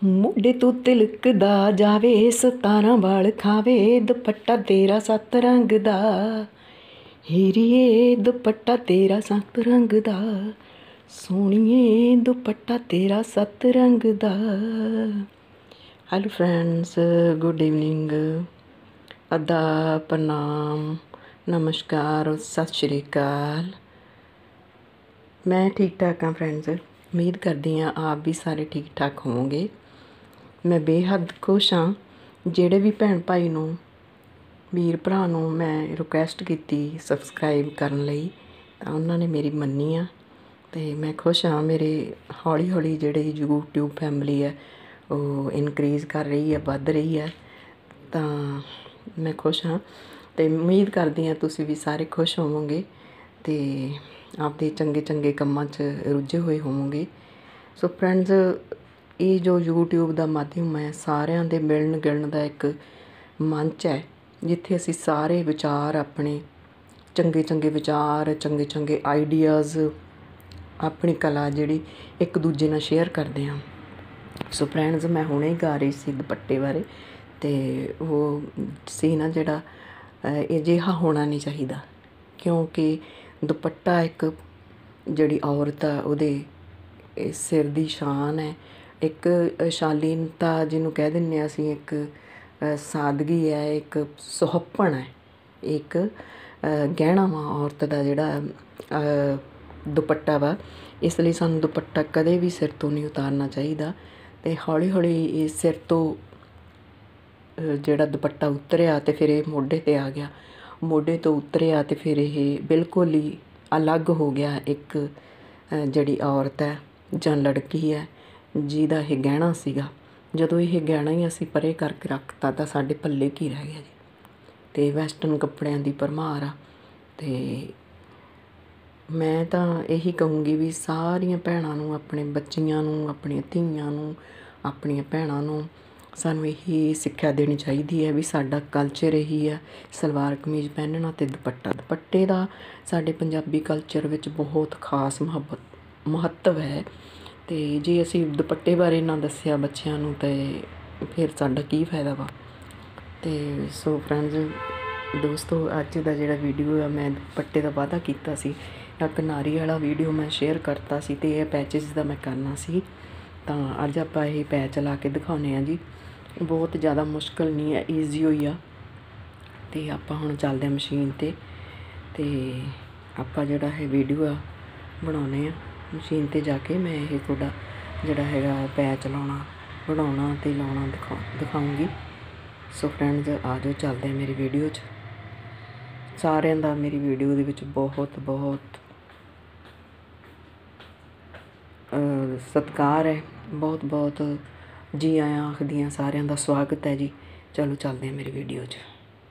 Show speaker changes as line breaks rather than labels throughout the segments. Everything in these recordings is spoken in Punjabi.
मोढे तू तिलकदा जावे 17 वाल खावे दुपट्टा तेरा 7 रंग दा हीरिए दुपट्टा तेरा 7 रंग दा सोहणीए दुपट्टा तेरा 7 रंग दा। हेलो फ्रेंड्स, गुड इवनिंग, आदाब, प्रणाम, नमस्कार, सत श्री अकाल। मैं ठीक ठाक हाँ फ्रेंड्स, उम्मीद करती हाँ आप भी सारे ठीक ठाक होवोगे। मैं बेहद खुश हाँ। ਜਿਹੜੇ भी भैन भाई ਨੂੰ ਵੀਰ ਭਰਾ ਨੂੰ ਮੈਂ ਰਿਕੁਐਸਟ ਕੀਤੀ ਸਬਸਕ੍ਰਾਈਬ ਕਰਨ ਲਈ ਤਾਂ ਉਹਨਾਂ ਨੇ ਮੇਰੀ ਮੰਨੀ ਆ ਤੇ ਮੈਂ ਖੁਸ਼ ਹਾਂ। ਮੇਰੇ ਹੌਲੀ ਹੌਲੀ ਜਿਹੜੀ YouTube ਫੈਮਿਲੀ ਹੈ ਉਹ ਇਨਕਰੀਜ਼ ਕਰ ਰਹੀ ਹੈ, ਵੱਧ ਰਹੀ ਹੈ, ਤਾਂ ਮੈਂ ਖੁਸ਼ ਹਾਂ ਤੇ ਉਮੀਦ ਕਰਦੀ ਹਾਂ ਤੁਸੀਂ ਵੀ ਸਾਰੇ ਖੁਸ਼ ਹੋਵੋਗੇ ਤੇ ਆਪਦੇ ਚੰਗੇ ਚੰਗੇ ਕੰਮਾਂ 'ਚ ਰੁੱਝੇ ਹੋਏ ਹੋਵੋਗੇ। ਸੋ ਫਰੈਂਡਸ, ਇਹ ਜੋ YouTube ਦਾ ਮਾਧਿਅਮ ਹੈ ਸਾਰਿਆਂ ਦੇ ਮਿਲਣ ਗਿਲਣ ਦਾ ਇੱਕ ਮੰਚ ਹੈ ਜਿੱਥੇ ਅਸੀਂ ਸਾਰੇ ਵਿਚਾਰ ਆਪਣੇ ਚੰਗੇ ਚੰਗੇ ਵਿਚਾਰ, ਚੰਗੇ ਚੰਗੇ ਆਈਡੀਆਜ਼, ਆਪਣੀ ਕਲਾ ਜਿਹੜੀ ਇੱਕ ਦੂਜੇ ਨਾਲ ਸ਼ੇਅਰ ਕਰਦੇ ਹਾਂ। ਸੋ ਫਰੈਂਡਸ, ਮੈਂ ਹੁਣੇ ਹੀ ਗਾ ਰਹੀ ਸੀ ਦੁਪੱਟੇ ਬਾਰੇ ਅਤੇ ਉਹ ਸੀ ਨਾ ਜਿਹੜਾ ਅਜਿਹਾ ਹੋਣਾ ਨਹੀਂ ਚਾਹੀਦਾ, ਕਿਉਂਕਿ ਦੁਪੱਟਾ ਇੱਕ ਜਿਹੜੀ ਔਰਤ ਆ ਉਹਦੇ ਸਿਰ ਦੀ ਸ਼ਾਨ ਹੈ, ਇੱਕ ਸ਼ਾਲੀਨਤਾ ਜਿਹਨੂੰ ਕਹਿ ਦਿੰਦੇ ਹਾਂ ਅਸੀਂ, ਇੱਕ ਸਾਦਗੀ ਹੈ, ਇੱਕ ਸੁਹੱਪਣ ਹੈ, ਇੱਕ ਗਹਿਣਾ ਵਾ ਔਰਤ ਦਾ ਜਿਹੜਾ ਦੁਪੱਟਾ ਵਾ। ਇਸ ਲਈ ਸਾਨੂੰ ਦੁਪੱਟਾ ਕਦੇ ਵੀ ਸਿਰ ਤੋਂ ਨਹੀਂ ਉਤਾਰਨਾ ਚਾਹੀਦਾ ਅਤੇ ਹੌਲੀ ਹੌਲੀ ਇਹ ਸਿਰ ਤੋਂ ਜਿਹੜਾ ਦੁਪੱਟਾ ਉਤਰਿਆ ਅਤੇ ਫਿਰ ਇਹ ਮੋਢੇ 'ਤੇ ਆ ਗਿਆ, ਮੋਢੇ ਤੋਂ ਉਤਰਿਆ ਅਤੇ ਫਿਰ ਇਹ ਬਿਲਕੁਲ ਹੀ ਅਲੱਗ ਹੋ ਗਿਆ। ਇੱਕ ਜਿਹੜੀ ਔਰਤ ਹੈ ਜਾਂ ਲੜਕੀ ਹੈ ਜਿਹਦਾ ਇਹ ਗਹਿਣਾ ਸੀਗਾ, ਜਦੋਂ ਇਹ ਗਹਿਣਾ ਹੀ ਅਸੀਂ ਪਰੇ ਕਰਕੇ ਰੱਖਤਾ ਤਾਂ ਸਾਡੇ ਪੱਲੇ ਕੀ ਰਹਿ ਗਿਆ ਜੀ। ਅਤੇ ਵੈਸਟਰਨ ਕੱਪੜਿਆਂ ਦੀ ਭਰਮਾਰ ਆ ਅਤੇ ਮੈਂ ਤਾਂ ਇਹੀ ਕਹੂੰਗੀ ਵੀ ਸਾਰੀਆਂ ਭੈਣਾਂ ਨੂੰ, ਆਪਣੇ ਬੱਚੀਆਂ ਨੂੰ, ਆਪਣੀਆਂ ਧੀਆਂ ਨੂੰ, ਆਪਣੀਆਂ ਭੈਣਾਂ ਨੂੰ ਸਾਨੂੰ ਇਹੀ ਸਿੱਖਿਆ ਦੇਣੀ ਚਾਹੀਦੀ ਹੈ ਵੀ ਸਾਡਾ ਕਲਚਰ ਇਹੀ ਹੈ ਸਲਵਾਰ ਕਮੀਜ਼ ਪਹਿਨਣਾ ਅਤੇ ਦੁਪੱਟੇ ਦਾ ਸਾਡੇ ਪੰਜਾਬੀ ਕਲਚਰ ਵਿੱਚ ਬਹੁਤ ਖਾਸ ਮਹੱਤਵ ਹੈ। ਅਤੇ ਜੇ ਅਸੀਂ ਦੁਪੱਟੇ ਬਾਰੇ ਨਾ ਦੱਸਿਆ ਬੱਚਿਆਂ ਨੂੰ ਤਾਂ ਫਿਰ ਸਾਡਾ ਕੀ ਫਾਇਦਾ ਵਾ। ਅਤੇ ਸੋ ਫਰੈਂਡਸ ਦੋਸਤੋ, ਅੱਜ ਦਾ ਜਿਹੜਾ ਵੀਡੀਓ ਆ ਮੈਂ ਦੁਪੱਟੇ ਦਾ ਵਾਅਦਾ ਕੀਤਾ ਸੀ, ਇੱਕ ਨਾਰੀ ਵਾਲਾ ਵੀਡੀਓ ਮੈਂ ਸ਼ੇਅਰ ਕਰਤਾ ਸੀ ਅਤੇ ਇਹ ਪੈਚਿਸ ਦਾ ਮੈਂ ਕਰਨਾ ਸੀ, ਤਾਂ ਅੱਜ ਆਪਾਂ ਇਹ ਪੈਚ ਲਾ ਕੇ ਦਿਖਾਉਂਦੇ ਹਾਂ ਜੀ। ਬਹੁਤ ਜ਼ਿਆਦਾ ਮੁਸ਼ਕਿਲ ਨਹੀਂ ਹੈ, ਈਜ਼ੀ ਹੋਈ ਆ। ਅਤੇ ਆਪਾਂ ਹੁਣ ਚੱਲਦੇ ਹਾਂ ਮਸ਼ੀਨ 'ਤੇ ਅਤੇ ਆਪਾਂ ਜਿਹੜਾ ਇਹ ਵੀਡੀਓ ਆ ਬਣਾਉਂਦੇ ਹਾਂ ਮਸ਼ੀਨ 'ਤੇ ਜਾ ਕੇ। ਮੈਂ ਇਹ ਤੁਹਾਡਾ ਜਿਹੜਾ ਹੈਗਾ ਪੈਚ ਬਣਾਉਣਾ ਅਤੇ ਲਾਉਣਾ ਦਿਖਾਊਂਗੀ। ਸੋ ਫਰੈਂਡਸ, ਆ ਜਾਓ ਚੱਲਦੇ ਹਾਂ ਮੇਰੀ ਵੀਡੀਓ 'ਚ। ਸਾਰਿਆਂ ਦਾ ਮੇਰੀ ਵੀਡੀਓ ਦੇ ਵਿੱਚ ਬਹੁਤ ਬਹੁਤ ਸਤਿਕਾਰ ਹੈ, ਬਹੁਤ ਬਹੁਤ ਜੀ ਆਇਆਂ ਆਖਦੀਆਂ, ਸਾਰਿਆਂ ਦਾ ਸਵਾਗਤ ਹੈ ਜੀ। ਚਲੋ ਚੱਲਦੇ ਹਾਂ ਮੇਰੀ ਵੀਡੀਓ 'ਚ।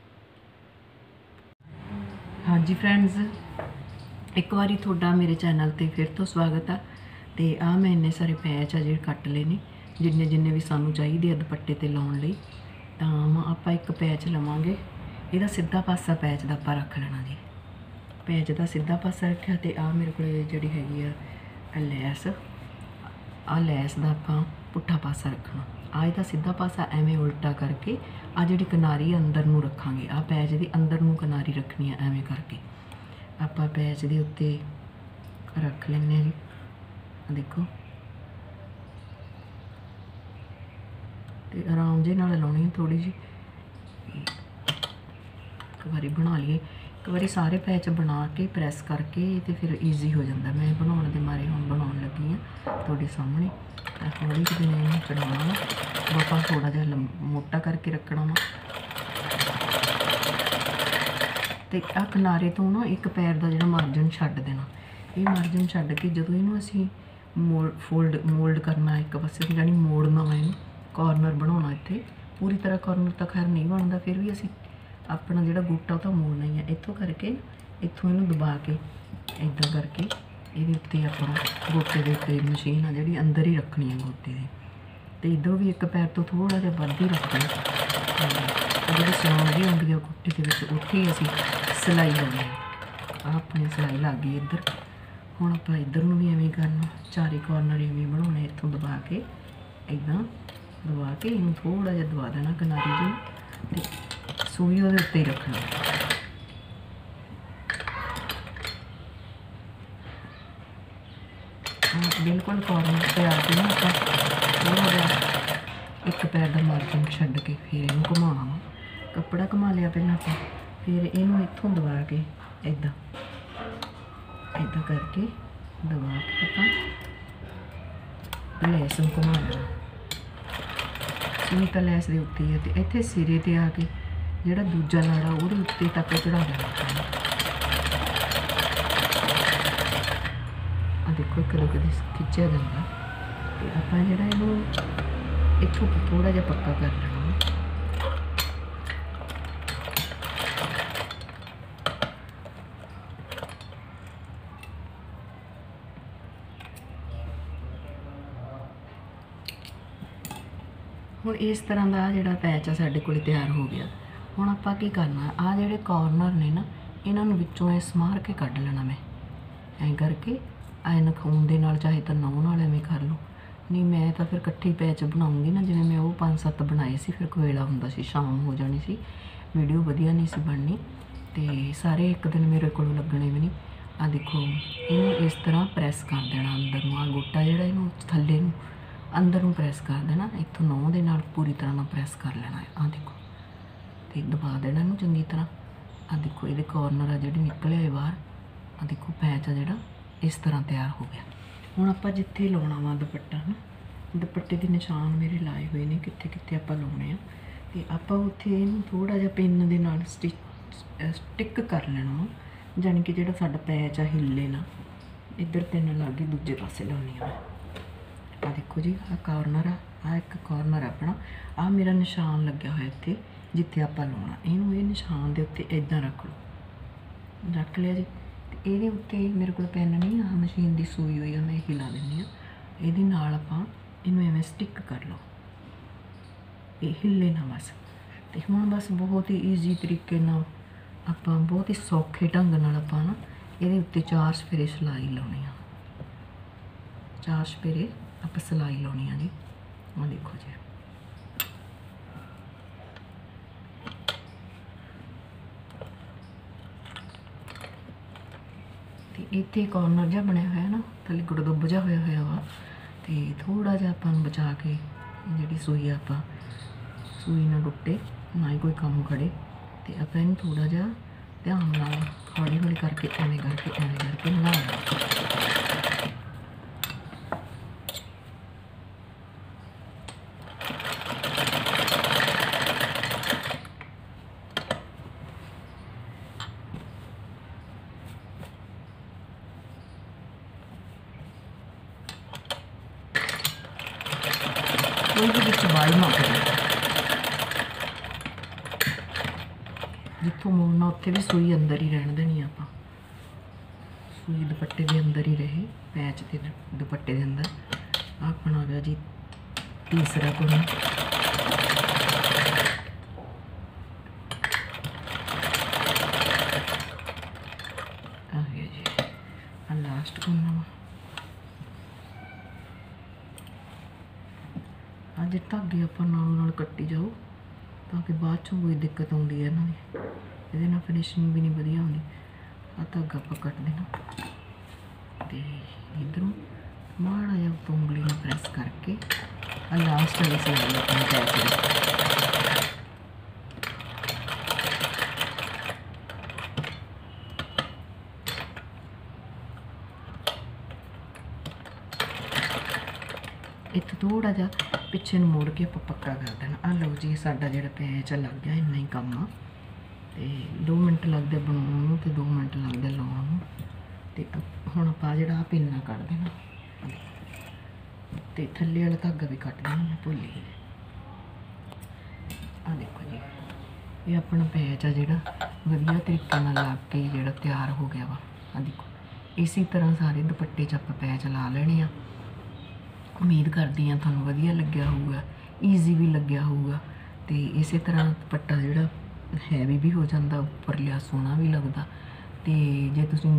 ਹਾਂਜੀ ਫਰੈਂਡਸ, ਇੱਕ ਵਾਰੀ ਤੁਹਾਡਾ ਮੇਰੇ ਚੈਨਲ 'ਤੇ ਫਿਰ ਤੋਂ ਸਵਾਗਤ ਆ। ਅਤੇ ਆਹ ਮੈਂ ਇੰਨੇ ਸਾਰੇ ਪੈਚ ਆ ਜਿਹੜੇ ਕੱਟ ਲਏ ਨੇ, ਜਿੰਨੇ ਵੀ ਸਾਨੂੰ ਚਾਹੀਦੇ ਆ ਦੁਪੱਟੇ 'ਤੇ ਲਾਉਣ ਲਈ। ਤਾਂ ਆਪਾਂ ਇੱਕ ਪੈਚ ਲਵਾਂਗੇ, ਇਹਦਾ ਸਿੱਧਾ ਪਾਸਾ ਪੈਚ ਦਾ ਆਪਾਂ ਰੱਖ ਲੈਣਾ ਜੀ। ਪੈਚ ਦਾ ਸਿੱਧਾ ਪਾਸਾ ਰੱਖਿਆ ਅਤੇ ਆਹ ਮੇਰੇ ਕੋਲ ਜਿਹੜੀ ਹੈਗੀ ਆ ਲੈਸ, ਆਹ ਲੈਸ ਦਾ ਆਪਾਂ ਪੁੱਠਾ ਪਾਸਾ ਰੱਖਣਾ। ਆਹ ਇਹਦਾ ਸਿੱਧਾ ਪਾਸਾ ਐਵੇਂ ਉਲਟਾ ਕਰਕੇ ਆਹ ਜਿਹੜੀ ਕਿਨਾਰੀ ਅੰਦਰ ਨੂੰ ਰੱਖਾਂਗੇ, ਆਹ ਪੈਚ ਦੀ ਅੰਦਰ ਨੂੰ ਕਿਨਾਰੀ ਰੱਖਣੀ ਆ। ਐਵੇਂ ਕਰਕੇ ਆਪਾਂ ਪੈਚ ਦੇ ਉੱਤੇ ਰੱਖ ਲੈਂਦੇ ਹਾਂ ਜੀ। ਦੇਖੋ, ਅਤੇ ਆਰਾਮ ਜਿਹੇ ਨਾਲ ਲਾਉਣੀ ਥੋੜ੍ਹੀ ਜਿਹੀ। ਇੱਕ ਵਾਰੀ ਬਣਾ ਲਈਏ, ਇੱਕ ਵਾਰੀ ਸਾਰੇ ਪੈਚ ਬਣਾ ਕੇ ਪ੍ਰੈਸ ਕਰਕੇ ਅਤੇ ਫਿਰ ਈਜ਼ੀ ਹੋ ਜਾਂਦਾ। ਮੈਂ ਬਣਾਉਣ ਦੇ ਮਾਰੇ ਹੁਣ ਬਣਾਉਣ ਲੱਗੀ ਹਾਂ ਤੁਹਾਡੇ ਸਾਹਮਣੇ। ਤਾਂ ਹੌਲੀ ਜਿਹੀ ਮੈਂ ਇਹਨੂੰ ਕਢਾਉਣਾ ਵਾ, ਆਪਾਂ ਥੋੜ੍ਹਾ ਜਿਹਾ ਮੋਟਾ ਕਰਕੇ ਰੱਖਣਾ ਵਾ। ਅਤੇ ਆਹ ਕਿਨਾਰੇ ਤੋਂ ਨਾ ਇੱਕ ਪੈਰ ਦਾ ਜਿਹੜਾ ਮਾਰਜਨ ਛੱਡ ਦੇਣਾ। ਇਹ ਮਾਰਜਨ ਛੱਡ ਕੇ ਜਦੋਂ ਇਹਨੂੰ ਅਸੀਂ ਮੋਲਡ ਕਰਨਾ ਇੱਕ ਪਾਸੇ, ਜਾਣੀ ਮੋੜਨਾ ਵਾ ਇਹਨੂੰ, ਕੋਰਨਰ ਬਣਾਉਣਾ। ਇੱਥੇ ਪੂਰੀ ਤਰ੍ਹਾਂ ਕੋਰਨਰ ਤਾਂ ਖੈਰ ਨਹੀਂ ਬਣਦਾ, ਫਿਰ ਵੀ ਅਸੀਂ ਆਪਣਾ ਜਿਹੜਾ ਗੋਟਾ ਉਹ ਤਾਂ ਮੋੜਨਾ ਹੀ ਹੈ। ਇੱਥੋਂ ਕਰਕੇ ਇੱਥੋਂ ਇਹਨੂੰ ਦਬਾ ਕੇ ਇੱਦਾਂ ਕਰਕੇ ਇਹਦੇ ਉੱਤੇ ਆਪਣਾ ਗੋਟੇ ਦੇ ਉੱਤੇ ਮਸ਼ੀਨ ਆ ਜਿਹੜੀ ਅੰਦਰ ਹੀ ਰੱਖਣੀ ਹੈ ਗੋਟੇ ਦੇ। ਅਤੇ ਇੱਧਰੋਂ ਵੀ ਇੱਕ ਪੈਰ ਤੋਂ ਥੋੜ੍ਹਾ ਜਿਹਾ ਵੱਧ ਹੀ ਰੱਖਣਾ। ਜਿਹੜੀ ਸਿਉਣ ਜਿਹੀ ਹੁੰਦੀ ਆ ਗੋਟੇ ਦੇ ਵਿੱਚ, ਉੱਥੇ ਹੀ ਅਸੀਂ ਸਿਲਾਈ ਲਾਉਣੀ ਹੈ। ਆਹ ਆਪਣੀ ਸਿਲਾਈ ਲੱਗ ਗਈ ਇੱਧਰ। ਹੁਣ ਆਪਾਂ ਇੱਧਰ ਨੂੰ ਵੀ ਐਵੇਂ ਕਰਨਾ, ਚਾਰੇ ਕੋਰਨਰ ਐਵੇਂ ਬਣਾਉਣੇ। ਇੱਥੋਂ ਦਬਾ ਕੇ इदां दबा के इनू थोड़ा जिहा दबा देना किनारी जी, ते सूई उहदे उत्ते ही रखना। बिल्कुल कॉर्नर पे आके ना आपां थोड़ा जिहा एक पैर का मार्जिन छड्ड के फिर इनू घुमाउणा वा। कपड़ा घुमा लिया पहलां आपां, फिर इनू इत्थों दबा के इदां इदां करके दबा के आपां लैस नूं घुमा लेना। सूई तां लैस दे उत्ते ही है, ते इत्थे सिरे ते आके जिहड़ा दूजा लाड़ा उहदे उत्ते तक चढ़ा देना। देखो कदे कदे खिंचिया जाता, तो आप जो इतों थोड़ा जिहा पक्का कर लेना। हुण इस तरह का जिहड़ा पैच आ साडे कोल तैयार हो गया। हुण आपां की करना, आ जिहड़े कॉर्नर ने ना इन्हां नूं विचों ऐ समार के कढ लेना। मैं ऐं करके ਐ ਨਖੂਨ ਦੇ ਨਾਲ ਚਾਹੇ ਤਾਂ ਨੌਂ ਨਾਲ ਐਵੇਂ ਕਰ ਲਓ, नहीं मैं तो फिर इकट्ठे पैच बनाऊँगी ना, जिवें मैं वो 5-7 बनाए सी, फिर कोयला हुंदा सी, शाम हो जानी सी, वीडियो वधिया नहीं सी बननी, तो सारे एक दिन मेरे को लगने भी नहीं। आ देखो इनू इस तरह प्रैस कर देना अंदर नूं, आ गोटा जिहड़ा इनू थल्ले नूं अंदर नूं प्रैस कर देना, इत्थों नौं दे नाल पूरी तरह नाल प्रैस कर लेना। आ देखो तो दबा देना इनू चंगी तरह। आ देखो ये कॉर्नर आ जिहड़े निकले आए बाहर, आ देखो पैच आ जिहड़ा इस तरह तैयार हो गया। हुण आपां जिथे लाउणा वा दुपट्टा ना, दुपट्टे के निशान मेरे लाए हुए ने कित्थे कित्थे आपां लाउणे आ, ते आपां उत्थे इहनूं थोड़ा जिहा पिन दे नाल स्टिक कर लेना वा, जानी कि जिहड़ा साडा पैच आ हिले ना। इधर पिन लग गई, दूजे पासे लाउणी आ। आ देखो जी आ कॉर्नर आ एक कॉर्नर अपना, आ मेरा निशान लग्या होया इत्थे जिथे आपां लाउणा। इहनूं इह निशान दे उत्ते इदां रख लो, रख लिया जी। ਇਹਦੇ ਉੱਤੇ ਮੇਰੇ ਕੋਲ ਪੈਨ नहीं, आ मशीन की सूई हुई है, मैं यही ला दिंदी हाँ। ਇਹਦੇ ਨਾਲ ਆਪਾਂ ਇਹਨੂੰ ਐਵੇਂ ਸਟਿਕ ਕਰ ਲਓ, ਇਹ ਹਿੱਲੇ ਨਾ ਬਸ। ਤੇ ਹੁਣ ਬਸ ਬਹੁਤ ਹੀ ਈਜ਼ੀ ਤਰੀਕੇ ਨਾਲ ਆਪਾਂ ਬਹੁਤ ਹੀ ਸੌਖੇ ਢੰਗ ਨਾਲ ਆਪਾਂ ਨਾ ਇਹਦੇ ਉੱਤੇ 4 ਸਪੇਰੇ ਸਿਲਾਈ ਲਾਉਣੀ ਆ। 4 ਸਪੇਰੇ ਆਪਾਂ ਸਿਲਾਈ ਲਾਉਣੀ ਆ ਜੀ। ਆ ਦੇਖੋ ਜੀ इत्थे कॉर्नर जिहा बनया होया ना, थल्ले गुड़दुब जिहा होया होया वा, ते थोड़ा जिहा आपां नूं बचा के जिहड़ी सूई आपां सूई ना टुटे ना ही कोई काम खड़े, ते आपां इहनूं थोड़ा जिहा ध्यान नाल हौली हौली करके एवें करके ला लेना। कोई भी विच वाई ना करे, जिथों मोड़ना उत्थे भी सूई अंदर ही रहन देनी। आपां सूई दुपट्टे के अंदर ही रहे, पैच के दुपट्टे के अंदर। अपना आ गया जी तीसरा कोना। आ गया जी आ लास्ट कोना वा। अज धागे आपां नाल कट्टी जाओ ताकि बाद चों कोई दिक्कत आउंदी है इन्हां दी, इहदे नाल फिनिशिंग भी नहीं वधिया आउंदी। आ धागा आपां कट देना, ते इधरों माड़ा जिहा उत्तों उंगली नाल प्रैस करके आ लास्ट वाली सिलाई अपनी पैच दी इत्थे थोड़ा जिहा पिछे नूं मोड़ के आपां पक्का कर देना। आ लो जी साडा जिहड़ा पैच लग गया, इन्ना ही काम आ। ते 2 मिनट लगदे बनाउण नूं ते 2 मिनट लगदे लाउण नूं। ते हुण आपां जिहड़ा पिन्ना कट देना, ते थल्ले वाला धागा भी कट देना, मैं भुल गई। आ देखो जी ये अपना पैच आ जिहड़ा वधिया तरीके नाल लग के जिहड़ा तैयार हो गया वा। आ देखो इसी तरह सारे दुपट्टे 'च आपां पैच ला लेने आ। उम्मीद करती हाँ तुहानूं वधिया लग्या होऊगा, ईजी भी लग्या होऊगा। तो इस तरह दुपट्टा जिहड़ा हैवी भी हो जाता, उपर लिया सोहना भी लगता। तो जे तुसीं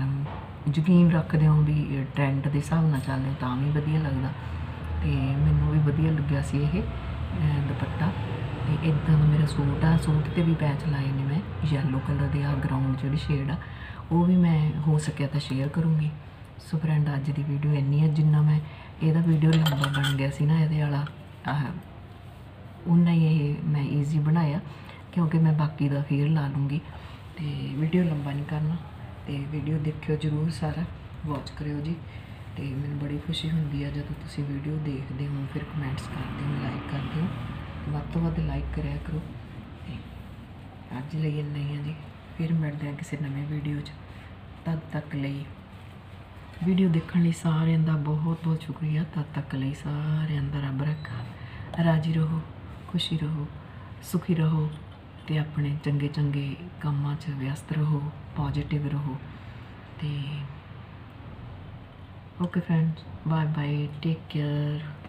यकीन रखते हो भी ट्रेंड के हिसाब नाल चलदे तां भी वधिया लगदा। तो मैनूं भी ਵਧੀਆ ਲੱਗਿਆ ਸੀ ਇਹ ਦੁਪੱਟਾ। ਤੇ ਇਦਾਂ ਦਾ ਮੇਰਾ ਸੂਟ ਆ, ਸੂਟ ਤੇ ਵੀ ਪੈਚ ਲਾਏ ਨੇ ਮੈਂ ਯੈਲੋ ਕਲਰ ਦੇ। ਆ ਗਰਾਊਂਡ ਜਿਹੜੀ ਸ਼ੇਡ ਆ ਉਹ ਵੀ ਮੈਂ ਹੋ ਸਕਿਆ ਤਾਂ ਸ਼ੇਅਰ ਕਰੂੰਗੀ। ਸੋ ਫਰੈਂਡ ਅੱਜ ਦੀ ਵੀਡੀਓ ਇੰਨੀ ਹੈ, ਜਿੰਨਾ ਮੈਂ ਇਹਦਾ ਵੀਡੀਓ ਲੰਬਾ ਬਣ ਗਿਆ ਸੀ ਨਾ ਇਹਦੇ ਵਾਲਾ ਉਨਾ ਹੀ ਇਹ ਮੈਂ ਈਜ਼ੀ ਬਣਾਇਆ, ਕਿਉਂਕਿ ਮੈਂ ਬਾਕੀ ਦਾ ਫੇਰ ਲਾ ਲੂँਗੀ। ਤੇ ਵੀਡੀਓ ਲੰਬਾ ਨਹੀਂ ਕਰਨਾ, ਤੇ ਵੀਡੀਓ ਦੇਖਿਓ ਜ਼ਰੂਰ, ਸਾਰਾ ਵਾਚ ਕਰਿਓ ਜੀ। ਤੇ ਮੈਨੂੰ ਬੜੀ ਖੁਸ਼ੀ ਹੁੰਦੀ ਆ ਜਦੋਂ ਤੁਸੀਂ ਵੀਡੀਓ ਦੇਖਦੇ ਹੋ, ਫਿਰ ਕਮੈਂਟਸ ਕਰਦੇ ਹੋ, ਲਾਈਕ ਕਰਦੇ ਹੋ। ਵੱਧ ਤੋਂ ਵੱਧ ਲਾਈਕ ਕਰਿਆ ਕਰੋ। ਤੇ ਅੱਜ ਲਈ ਇੰਨਾ ਹੀ ਆ ਜੀ, ਫਿਰ ਮਿਲਦੇ ਹਾਂ ਕਿਸੇ ਨਵੇਂ ਵੀਡੀਓ 'ਚ। ਤਦ ਤੱਕ ਲਈ ਵੀਡੀਓ ਦੇਖਣ ਲਈ ਸਾਰਿਆਂ ਦਾ ਬਹੁਤ ਬਹੁਤ ਸ਼ੁਕਰੀਆ। ਤਦ ਤੱਕ ਲਈ ਸਾਰਿਆਂ ਦਾ ਰੱਬ ਰੱਖਾ। ਰਾਜੀ ਰਹੋ, ਖੁਸ਼ੀ ਰਹੋ, ਸੁਖੀ ਰਹੋ, ਤੇ ਆਪਣੇ ਚੰਗੇ ਚੰਗੇ ਕੰਮਾਂ 'ਚ ਵਿਅਸਤ ਰਹੋ, ਪੋਜ਼ੀਟਿਵ ਰਹੋ। ਤੇ okay friends, bye bye, take care.